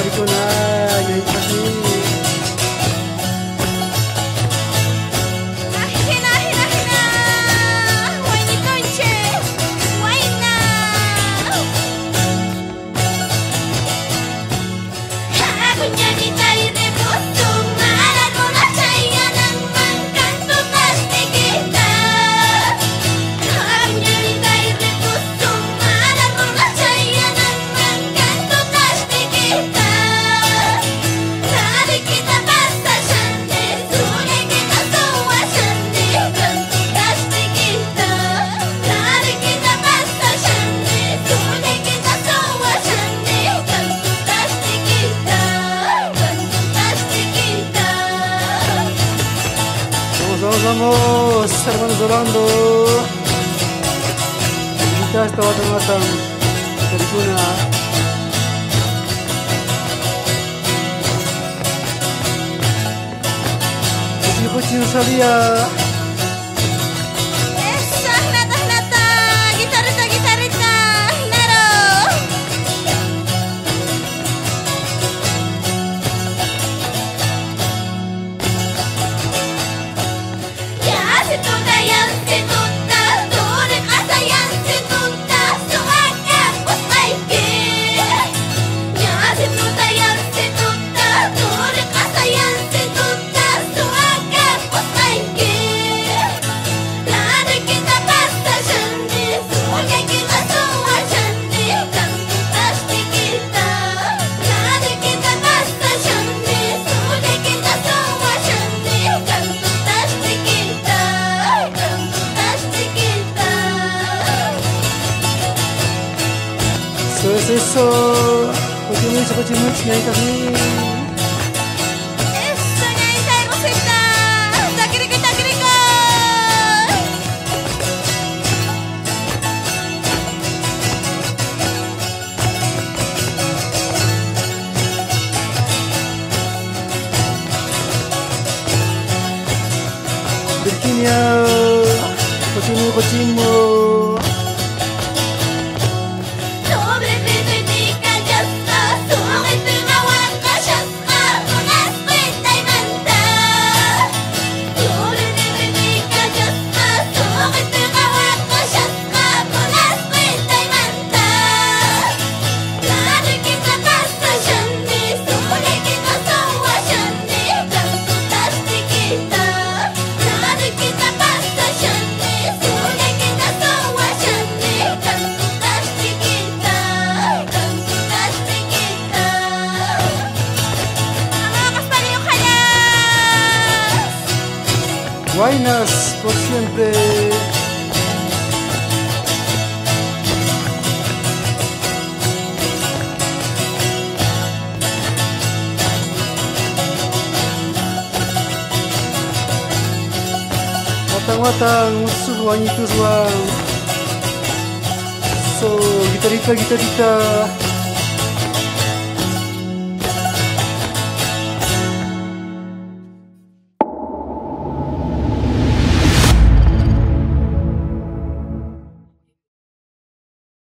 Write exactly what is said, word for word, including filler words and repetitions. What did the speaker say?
ko na nyanyi kami. Vamos, hermanos orando. Kita esta matang-matang terguna. Kucing-kucing salia. Esah nata-nata, gitarita-gitarita, naro. Ya situ dayan situ ta, turun asayan situ ta, suaka usaikin. Ya situ dayan situ ta, turun asayan situ ta, suaka usaikin. Lari kita pasta shandi, suaka kita semua shandi, kan pasti kita. Lari kita pasta shandi, suaka kita semua shandi, kan pasti kita, kan pasti kita. So-so-so, kucing-kucing kucing-kucing nyanyi kami. Eso nyai saya musita, takiriko takiriko. Berkinya, kucing-kucingmu. Sobre bibidika jasta, sungit tumawag ka syasta, unas kwenta'y manta. Sobre bibidika jasta, sungit tumawag ka syasta, unas kwenta'y manta. Lari kita pasta syandi, sulit kita semua syandi, kan pasti kita. Lari kita pasta syandi, sulit kita semua syandi, kan pasti kita, kan pasti kita. Malakas pa rin yung kalas! Buenas por siempre. Matang-matang musuh wanita suang. So, gitarita-gitarita.